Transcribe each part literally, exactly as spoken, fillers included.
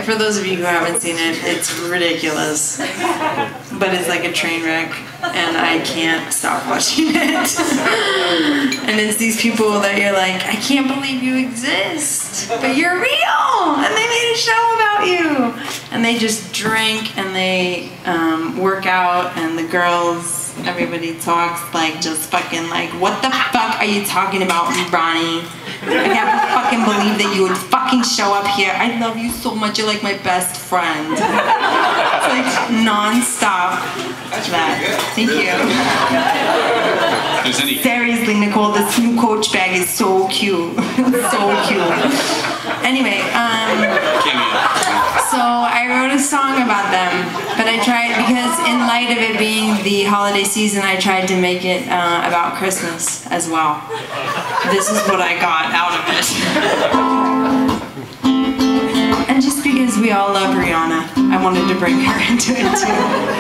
for those of you who haven't seen it, it's ridiculous. But it's like a train wreck, and I can't stop watching it. And it's these people that you're like, I can't believe you exist, but you're real, and they made a show about you. And they just drink, and they um, work out, and the girls, everybody talks like just fucking like, what the fuck are you talking about, Ronnie? I can't fucking believe that you would fucking show up here. I love you so much. You're like my best friend. It's like non-stop. That. Thank you. Seriously, Nicole, this new Coach bag is so cute. So cute. Anyway, um, so I wrote a song about them, but I tried, because in light of it being the holiday season, I tried to make it uh, about Christmas as well. This is what I got out of it. And just because we all love Rihanna, I wanted to bring her into it too.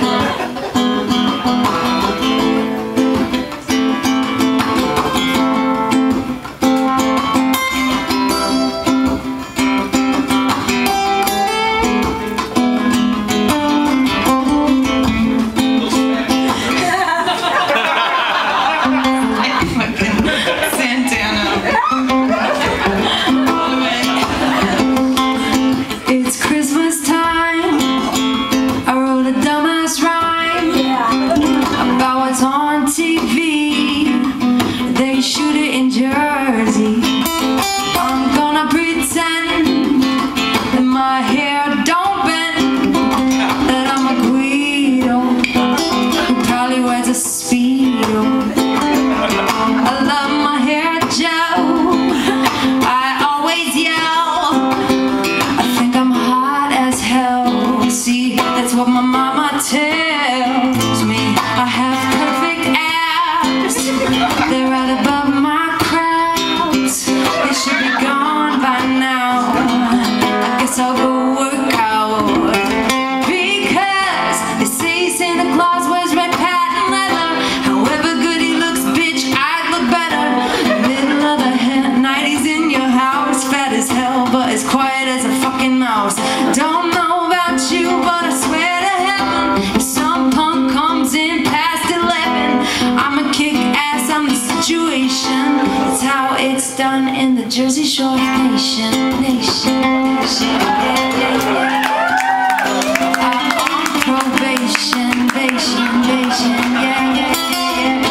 Done in the Jersey Shore nation, nation, nation, yeah, yeah, yeah. I'm on probation, nation, nation, yeah, yeah, yeah,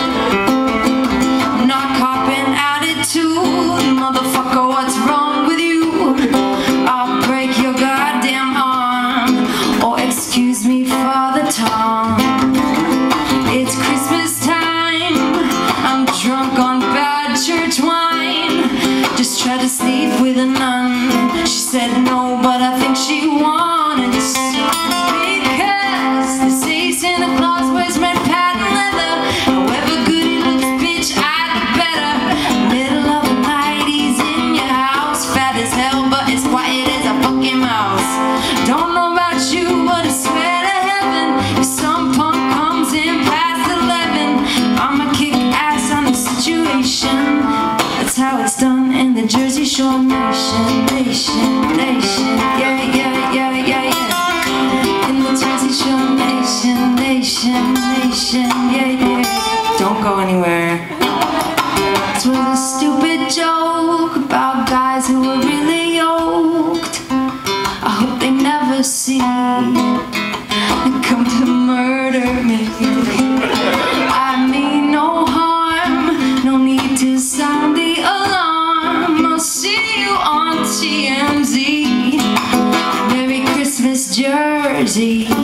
yeah. Not copping attitude, motherfucker, what's wrong with you? I'll break your goddamn arm, or excuse me for the tongue. It's Christmas time, I'm drunk on bad church wine. Just tried to sleep with a nun. She said no, but I think she wanted to. Because they say Santa Claus wears red patent leather. However good he looks, bitch, I look better. Middle of the night, he's in your house, fat as hell, but as quiet as a fucking mouse. Don't know about you, but I swear to heaven, if some punk comes in past eleven, I'ma kick ass on the situation. That's how it's done in the Jersey Shore nation, nation, nation, yeah, yeah, yeah, yeah, yeah. In the Jersey Shore nation, nation, nation, yeah, yeah. Don't go anywhere. This was a stupid joke about guys who were really yoked. I hope they never see and come to murder me. I mean no harm, no need to sound the alarm. I'll see you on T M Z. Merry Christmas, Jersey.